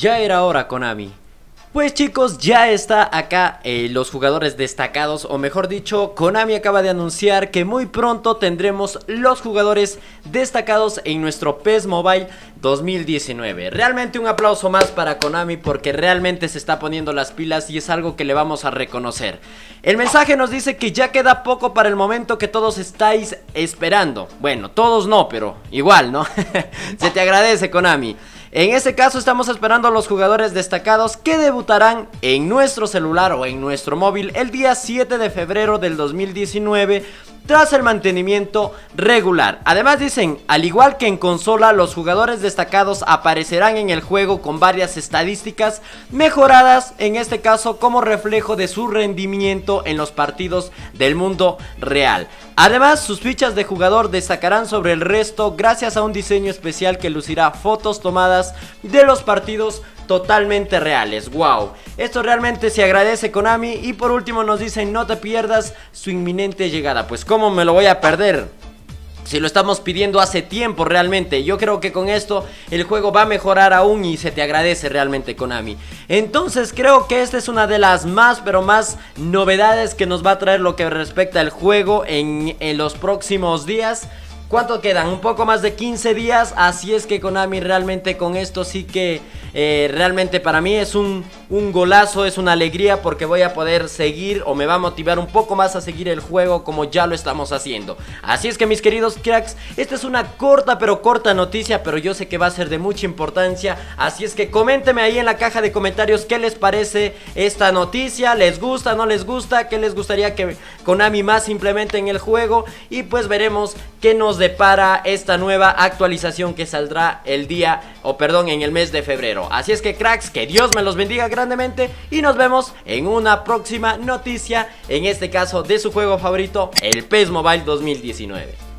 Ya era hora, Konami. Pues chicos, ya está acá los jugadores destacados, o mejor dicho, Konami acaba de anunciar que muy pronto tendremos los jugadores destacados en nuestro PES Mobile 2019. Realmente un aplauso más para Konami porque realmente se está poniendo las pilas y es algo que le vamos a reconocer. El mensaje nos dice que ya queda poco para el momento que todos estáis esperando. Bueno, todos no, pero igual, ¿no? Se te agradece, Konami. En este caso estamos esperando a los jugadores destacados que debutarán en nuestro celular o en nuestro móvil el día 7 de febrero del 2019 tras el mantenimiento regular. Además dicen, al igual que en consola, los jugadores destacados aparecerán en el juego con varias estadísticas mejoradas, en este caso como reflejo de su rendimiento en los partidos del mundo real. Además, sus fichas de jugador destacarán sobre el resto gracias a un diseño especial que lucirá fotos tomadas de los partidos totalmente reales. Wow, esto realmente se agradece, Konami. Y por último nos dicen, no te pierdas su inminente llegada. Pues cómo me lo voy a perder si lo estamos pidiendo hace tiempo realmente. Yo creo que con esto el juego va a mejorar aún y se te agradece realmente, Konami. Entonces creo que esta es una de las más novedades que nos va a traer lo que respecta al juego en los próximos días. ¿Cuánto quedan? Un poco más de 15 días. Así es que Konami realmente con esto sí que realmente para mí es un golazo, es una alegría porque voy a poder seguir o me va a motivar un poco más a seguir el juego como ya lo estamos haciendo. Así es que mis queridos cracks, esta es una corta noticia, pero yo sé que va a ser de mucha importancia. Así es que coméntenme ahí en la caja de comentarios qué les parece esta noticia. ¿Les gusta, no les gusta? ¿Qué les gustaría que Konami más implemente en el juego? Y pues veremos qué nos depara esta nueva actualización que saldrá en el mes de febrero. Así es que cracks, que Dios me los bendiga grandemente y nos vemos en una próxima noticia, en este caso de su juego favorito, el PES Mobile 2019.